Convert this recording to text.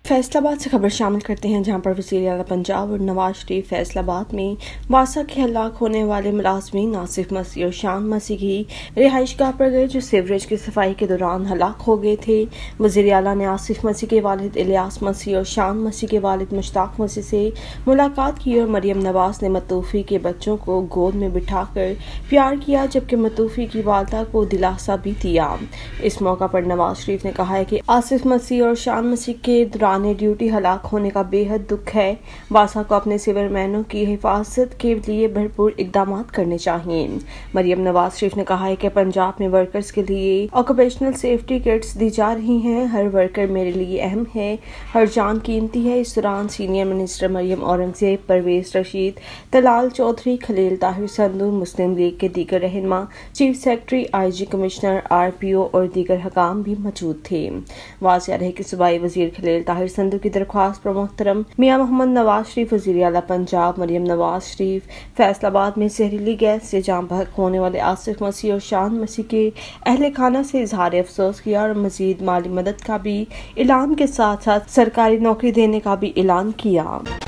फैसला बाद से खबर शामिल करते हैं, जहां पर वज़ीर आला पंजाब और नवाज शरीफ फैसला बाद में वासा के हलाक होने वाले मुलाजमीन आसिफ मसीह और शान मसीह की रिहाइशगाह पर गए, जो सीवरेज की सफाई के दौरान हलाक हो गए थे। वज़ीर आला ने आसिफ मसीह के वालिद इलियास मसीह और शान मसीह के वालिद मुश्ताक मसीह से मुलाकात की और मरियम नवाज ने मतूफ़ी के बच्चों को गोद में बिठाकर प्यार किया, जबकि मतूफ़ी की वालदा को दिलासा भी दिया। इस मौका पर नवाज शरीफ ने कहा है कि आसिफ मसीह और शान मसीह के दौरान ड्यूटी हलाक होने का बेहद दुख है। वासा को अपने सिविलमैनों की हिफाजत के लिए भरपूर इकदाम करने चाहिए। मरियम नवाज शरीफ ने कहा है कि पंजाब में वर्कर्स के लिए ऑक्यूपेशनल सेफ्टी किट्स दी जा रही हैं। हर वर्कर मेरे लिए अहम है, हर जान कीमती है। इस दौरान सीनियर मिनिस्टर मरियम औरंगजेब, परवेज रशीद, तलाल चौधरी, खलील ताहिर संधू, मुस्लिम लीग के दीगर रहनुमा, chief secretary, IG commissioner, RPO और दीगर हकाम भी मौजूद थे। वाज़ेह रहे कि सूबाई वजीर खलील ताहिर संधू की दरख्वास्त पर मोहतरम मियां मोहम्मद नवाज शरीफ, वज़ीर आला पंजाब मरियम नवाज शरीफ, फैसलाबाद में जहरीली गैस से जान बहक होने वाले आसिफ मसीह और शान मसीह के अहले खाना से इजहार अफसोस किया और मजीद माली मदद का भी ऐलान के साथ साथ सरकारी नौकरी देने का भी ऐलान किया।